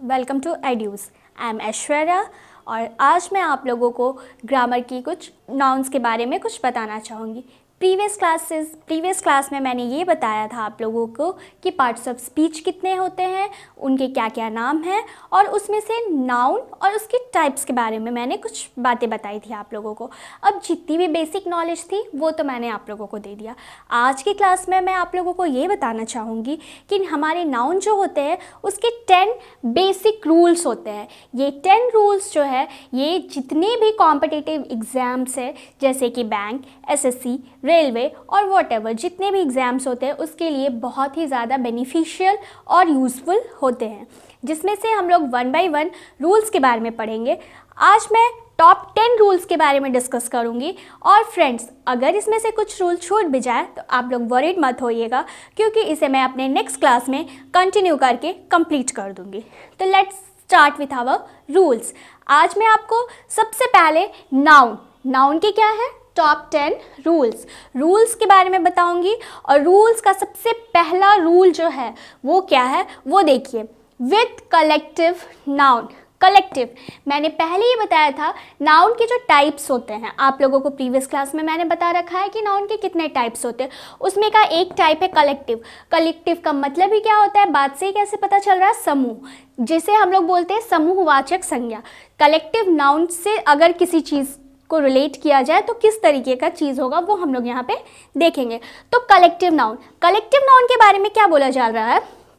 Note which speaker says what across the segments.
Speaker 1: Welcome to EDUZ। I am aishwarya और आज मैं आप लोगों को ग्रामर की कुछ नाउन्स के बारे में कुछ बताना चाहूँगी। प्रीवियस क्लास में मैंने ये बताया था आप लोगों को कि पार्ट्स ऑफ स्पीच कितने होते हैं, उनके क्या क्या नाम हैं और उसमें से नाउन और उसके टाइप्स के बारे में मैंने कुछ बातें बताई थी आप लोगों को। अब जितनी भी बेसिक नॉलेज थी वो तो मैंने आप लोगों को दे दिया। आज की क्लास में मैं आप लोगों को ये बताना चाहूँगी कि हमारे नाउन जो होते हैं उसके 10 बेसिक रूल्स होते हैं। ये 10 रूल्स जो है ये जितने भी कॉम्पिटिटिव एग्ज़ाम्स है जैसे कि बैंक, SSC, रेलवे और वॉटेवर जितने भी एग्ज़ाम्स होते हैं उसके लिए बहुत ही ज़्यादा बेनिफिशियल और यूज़फुल होते हैं, जिसमें से हम लोग 1 बाय 1 रूल्स के बारे में पढ़ेंगे। आज मैं टॉप 10 रूल्स के बारे में डिस्कस करूंगी और फ्रेंड्स अगर इसमें से कुछ रूल छूट भी जाए तो आप लोग वरीड मत होइएगा, क्योंकि इसे मैं अपने नेक्स्ट क्लास में कंटिन्यू करके कंप्लीट कर दूंगी। तो let's start with our rules. आज मैं आपको सबसे पहले नाउन के क्या है टॉप 10 रूल्स के बारे में बताऊंगी। और रूल्स का सबसे पहला रूल जो है वो क्या है वो देखिए, विथ कलेक्टिव नाउन। कलेक्टिव मैंने पहले ही बताया था, नाउन के जो टाइप्स होते हैं आप लोगों को प्रीवियस क्लास में मैंने बता रखा है कि नाउन के कितने टाइप्स होते हैं। उसमें का एक टाइप है कलेक्टिव। कलेक्टिव का मतलब ही क्या होता है, बात से ही कैसे पता चल रहा है, समूह, जिसे हम लोग बोलते हैं समूहवाचक संज्ञा। कलेक्टिव नाउन से अगर किसी चीज़ को रिलेट किया जाए तो किस तरीके का चीज़ होगा वो हम लोग यहाँ पे देखेंगे। तो कलेक्टिव नाउन के बारे में क्या बोला जा रहा है,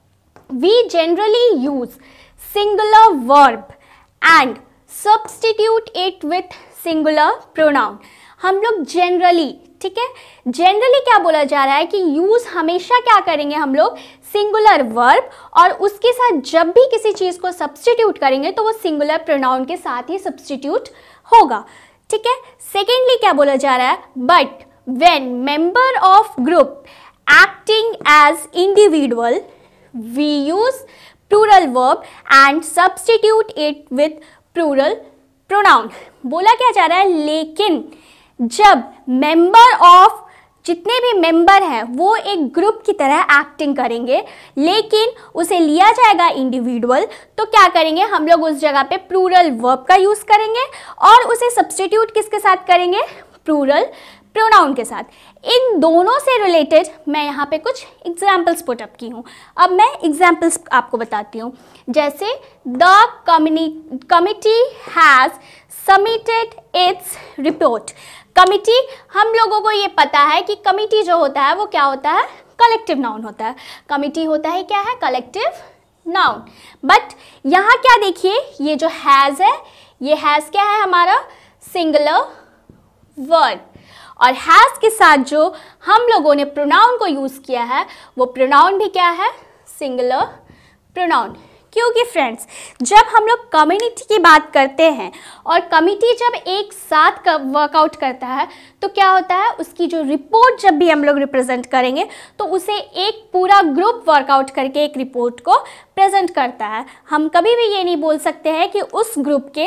Speaker 1: we generally use singular verb and substitute it with singular pronoun. हम लोग जनरली, ठीक है, जनरली क्या बोला जा रहा है कि यूज हमेशा क्या करेंगे हम लोग, सिंगुलर वर्ब, और उसके साथ जब भी किसी चीज़ को सब्स्टिट्यूट करेंगे तो वो सिंगुलर प्रोनाउन के साथ ही सब्स्टिट्यूट होगा, ठीक है। सेकेंडली क्या बोला जा रहा है, but when member of group acting as individual we use plural verb and substitute it with plural pronoun. बोला क्या जा रहा है, लेकिन जब मेंबर ऑफ जितने भी मेंबर हैं वो एक ग्रुप की तरह एक्टिंग करेंगे लेकिन उसे लिया जाएगा इंडिविजुअल, तो क्या करेंगे हम लोग उस जगह पे प्लूरल वर्ब का यूज़ करेंगे और उसे सब्स्टिट्यूट किसके साथ करेंगे, प्लूरल प्रोनाउन के साथ। इन दोनों से रिलेटेड मैं यहाँ पे कुछ एग्जाम्पल्स पुट अप की हूँ। अब मैं एग्जाम्पल्स आपको बताती हूँ, जैसे the committee has submitted its report. Committee, हम लोगों को ये पता है कि कमिटी जो होता है वो क्या होता है, कलेक्टिव नाउन होता है। कमिटी होता है क्या है, कलेक्टिव नाउन। बट यहाँ क्या देखिए, ये जो हैज़ है, ये हैज़ क्या है हमारा, सिंगुलर वर्ब, और हैज़ के साथ जो हम लोगों ने प्रोनाउन को यूज़ किया है वो प्रोनाउन भी क्या है, सिंगुलर प्रोनाउन। क्योंकि फ्रेंड्स जब हम लोग कम्युनिटी की बात करते हैं और कमिटी जब एक साथ वर्कआउट करता है तो क्या होता है, उसकी जो रिपोर्ट जब भी हम लोग रिप्रेजेंट करेंगे तो उसे एक पूरा ग्रुप वर्कआउट करके एक रिपोर्ट को प्रेजेंट करता है। हम कभी भी ये नहीं बोल सकते हैं कि उस ग्रुप के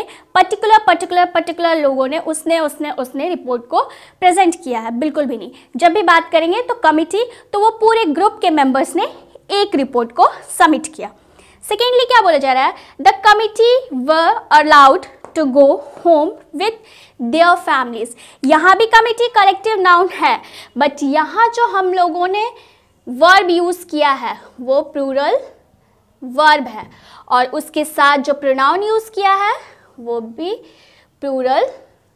Speaker 1: पर्टिकुलर लोगों ने उसने रिपोर्ट को प्रेजेंट किया है, बिल्कुल भी नहीं। जब भी बात करेंगे तो कमिटी, तो वो पूरे ग्रुप के मेंबर्स ने एक रिपोर्ट को सबमिट किया। सेकेंडली क्या बोला जा रहा है, the committee were allowed to go home with their families. यहाँ भी कमिटी कलेक्टिव नाउन है, बट यहाँ जो हम लोगों ने वर्ब यूज़ किया है वो प्लूरल वर्ब है और उसके साथ जो प्रोनाउन यूज़ किया है वो भी प्लूरल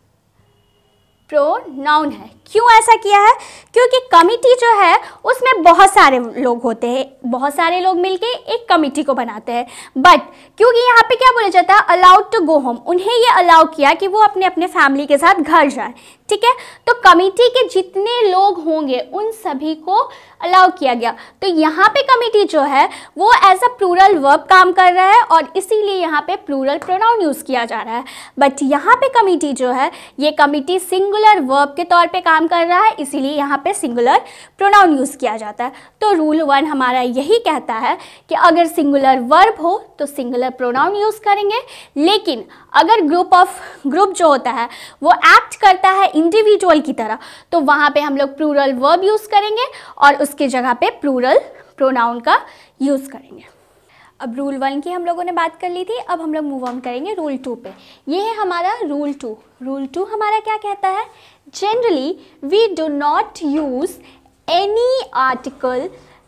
Speaker 1: प्रोनाउन है। क्यों ऐसा किया है, क्योंकि कमिटी जो है उसमें बहुत सारे लोग होते हैं, बहुत सारे लोग मिलके एक कमिटी को बनाते हैं। बट क्योंकि यहाँ पे क्या बोला जाता है, अलाउड टू गो होम, उन्हें ये अलाउ किया कि वो अपने अपने फैमिली के साथ घर जाए, ठीक है। तो कमिटी के जितने लोग होंगे उन सभी को अलाउ किया गया। तो यहाँ पे कमिटी जो है वो एज अ प्लूरल वर्ब काम कर रहा है और इसीलिए यहाँ पे प्लूरल प्रोनाउन यूज़ किया जा रहा है। बट यहाँ पे कमिटी जो है ये कमिटी सिंगुलर वर्ब के तौर पे काम कर रहा है, इसीलिए यहाँ पे सिंगुलर प्रोनाउन यूज़ किया जाता है। तो रूल 1 हमारा यही कहता है कि अगर सिंगुलर वर्ब हो तो सिंगुलर प्रोनाउन यूज़ करेंगे, लेकिन अगर ग्रुप जो होता है वो एक्ट करता है इंडिविजुअल की तरह तो वहाँ पे हम लोग प्लूरल वर्ब यूज़ करेंगे और उसके जगह पे प्लूरल प्रोनाउन का यूज़ करेंगे। अब रूल 1 की हम लोगों ने बात कर ली थी, अब हम लोग मूव ऑन करेंगे रूल 2 पे। ये है हमारा रूल 2। रूल 2 हमारा क्या कहता है? Generally we do not use any article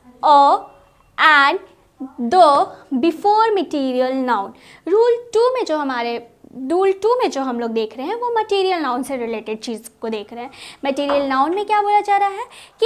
Speaker 1: and the before material noun. Rule 2 में जो हम लोग देख रहे हैं वो मटीरियल नाउन से रिलेटेड चीज़ को देख रहे हैं। मटीरियल नाउन में क्या बोला जा रहा है कि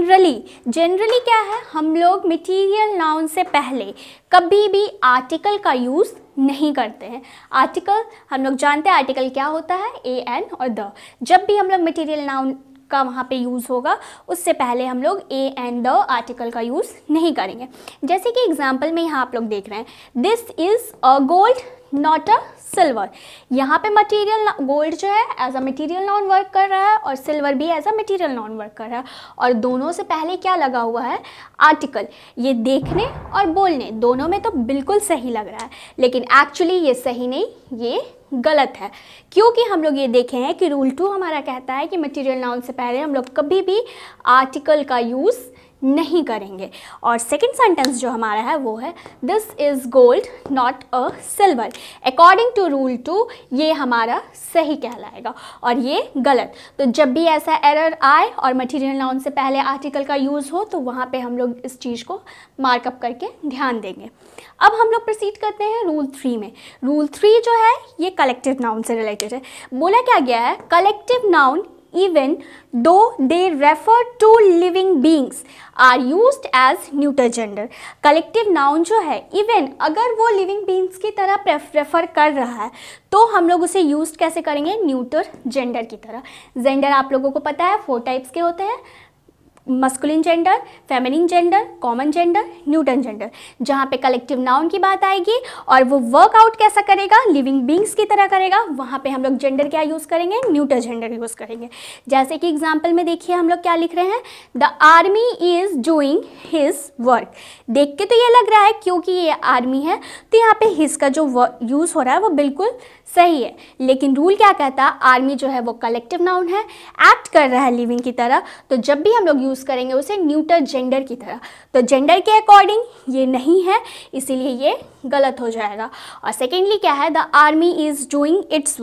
Speaker 1: जनरली क्या है, हम लोग मटीरियल नाउन से पहले कभी भी आर्टिकल का यूज़ नहीं करते हैं। आर्टिकल हम लोग जानते हैं आर्टिकल क्या होता है, ए एन और द। जब भी हम लोग मटीरियल नाउन का वहाँ पे यूज़ होगा उससे पहले हम लोग ए एंड द आर्टिकल का यूज़ नहीं करेंगे। जैसे कि एग्जांपल में यहाँ आप लोग देख रहे हैं, this is a gold not a silver. यहाँ पे मटीरियल गोल्ड जो है as a material noun work कर रहा है और सिल्वर भी as a material noun work कर रहा है, और दोनों से पहले क्या लगा हुआ है, आर्टिकल। ये देखने और बोलने दोनों में तो बिल्कुल सही लग रहा है, लेकिन एक्चुअली ये सही नहीं, ये गलत है। क्योंकि हम लोग ये देखे हैं कि रूल 2 हमारा कहता है कि मटीरियल नाउन से पहले हम लोग कभी भी आर्टिकल का यूज़ नहीं करेंगे। और सेकंड सेंटेंस जो हमारा है वो है this is gold not a silver. According to rule 2 ये हमारा सही कहलाएगा और ये गलत। तो जब भी ऐसा एरर आए और मटीरियल नाउन से पहले आर्टिकल का यूज़ हो तो वहाँ पे हम लोग इस चीज़ को मार्कअप करके ध्यान देंगे। अब हम लोग प्रोसीड करते हैं रूल 3 में। रूल 3 जो है ये कलेक्टिव नाउन से रिलेटेड है। बोला क्या गया है, collective noun even though they refer to living beings are used as neuter gender। Collective noun जो है इवन अगर वो लिविंग बींग्स की तरह रेफर कर रहा है तो हम लोग उसे यूज कैसे करेंगे, न्यूटर जेंडर की तरह। जेंडर आप लोगों को पता है 4 टाइप्स के होते हैं, masculine gender, feminine gender, common gender, neuter gender. जहाँ पे कलेक्टिव नाउन की बात आएगी और वो वर्कआउट कैसा करेगा, लिविंग बींग्स की तरह करेगा, वहाँ पे हम लोग जेंडर क्या यूज़ करेंगे, न्यूटन जेंडर यूज़ करेंगे। जैसे कि एग्जाम्पल में देखिए हम लोग क्या लिख रहे हैं, the army is doing his work. देख के तो ये लग रहा है क्योंकि ये आर्मी है तो यहाँ पे हिज का जो यूज़ हो रहा है वो बिल्कुल सही है, लेकिन रूल क्या कहता है, आर्मी जो है वो कलेक्टिव नाउन है, एक्ट कर रहा है लिविंग की तरह, तो जब भी हम लोग यूज़ करेंगे उसे न्यूटर जेंडर की तरह। तो जेंडर के अकॉर्डिंग ये नहीं है, इसीलिए ये गलत हो जाएगा। और सेकेंडली क्या है, the army is doing its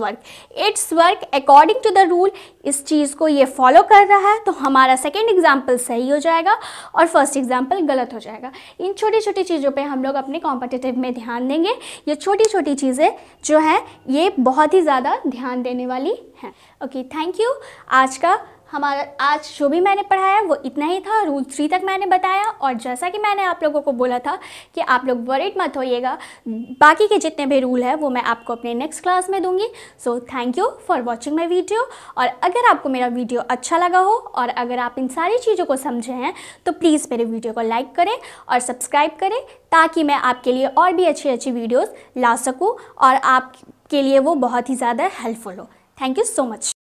Speaker 1: work according to the rule. इस चीज़ को ये फॉलो कर रहा है तो हमारा सेकेंड एग्जाम्पल सही हो जाएगा और फर्स्ट एग्जाम्पल गलत हो जाएगा। इन छोटी छोटी चीज़ों पे हम लोग अपने कॉम्पिटिटिव में ध्यान देंगे। ये छोटी छोटी चीज़ें जो हैं ये बहुत ही ज़्यादा ध्यान देने वाली हैं। Okay, thank you. आज जो भी मैंने पढ़ाया वो इतना ही था। रूल 3 तक मैंने बताया और जैसा कि मैंने आप लोगों को बोला था कि आप लोग वरीड मत होइएगा, बाकी के जितने भी रूल है वो मैं आपको अपने नेक्स्ट क्लास में दूंगी। So thank you for watching my video. और अगर आपको मेरा वीडियो अच्छा लगा हो और अगर आप इन सारी चीज़ों को समझे हैं तो प्लीज़ मेरे वीडियो को लाइक करें और सब्सक्राइब करें ताकि मैं आपके लिए और भी अच्छी अच्छी वीडियोज़ ला सकूँ और आपके लिए वो बहुत ही ज़्यादा हेल्पफुल हो। Thank you so much.